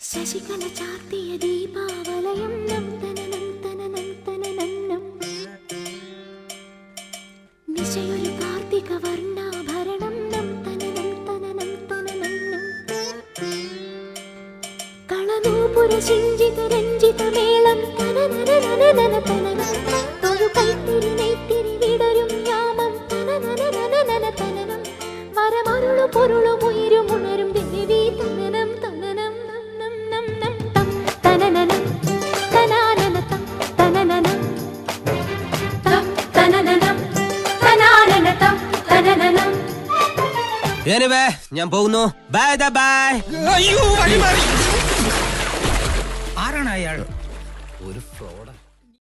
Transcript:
ശശികല ചാർത്തിയ ദീപാവലയം നം തനനം തനനം തനനം നിശയൊരു കാർത്തിക വർണ്ണാഭരണം നം തനനം തനനം തനനം കളനൂപുര ശിഞ്ചിത രഞ്ജിത മേളം തനനനനനന തനനം ഒരു കൈത്തിരി നെയ്ത്തിരി വിടരും യാമം തനനനനനന തനനം വരമരുളു പൊരുളു ഉയരും ഉണരും ദേവി തനനം തനനം നം നം നം തം തനനനം തനാനനതം തനനനം തം തനനനം തനാനനതം തനനനം. എനിവേ ഞാൻ പോകുന്നു. Bye bye. അയ്യോ വഴി മാറി. ആരാണ് അയാൾ?